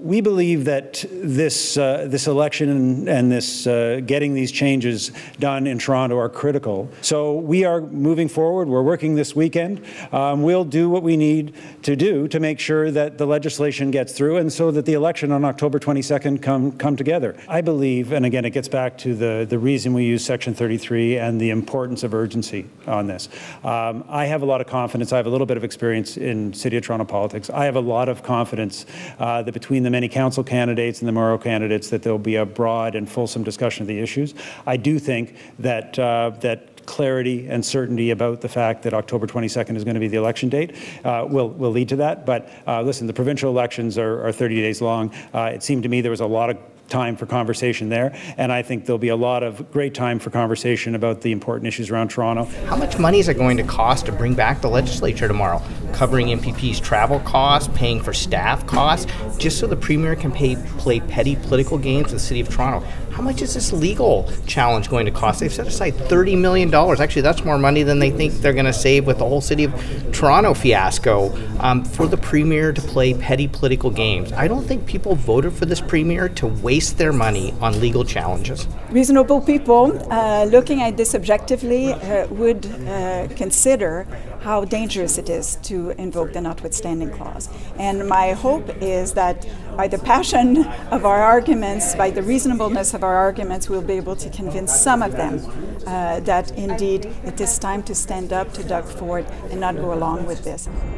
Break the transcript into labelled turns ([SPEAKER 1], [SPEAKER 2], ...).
[SPEAKER 1] we believe that this election and this getting these changes done in Toronto are critical. So we are moving forward. We're working this weekend. We'll do what we need to do to make sure that the legislation gets through and so that the election on October 22nd come together. I believe, and again, it gets back to the reason we use Section 33 and the importance of urgency on this. I have a lot of confidence. I have a little bit of experience in City of Toronto politics. I have a lot of confidence that between the many council candidates and the mayoral candidates that there'll be a broad and fulsome discussion of the issues. I do think that that clarity and certainty about the fact that October 22nd is going to be the election date will lead to that. But listen, the provincial elections are 30 days long. It seemed to me there was a lot of time for conversation there, and I think there'll be a lot of great time for conversation about the important issues around Toronto.
[SPEAKER 2] How much money is it going to cost to bring back the legislature tomorrow? Covering MPP's travel costs, paying for staff costs, just so the Premier can play petty political games in the City of Toronto. How much is this legal challenge going to cost? They've set aside $30 million. Actually, that's more money than they think they're going to save with the whole City of Toronto fiasco for the Premier to play petty political games. I don't think people voted for this Premier to waste their money on legal challenges.
[SPEAKER 3] Reasonable people looking at this objectively would consider how dangerous it is to invoke the notwithstanding clause. And my hope is that by the passion of our arguments, by the reasonableness of our arguments, we'll be able to convince some of them that indeed it is time to stand up to Doug Ford and not go along with this.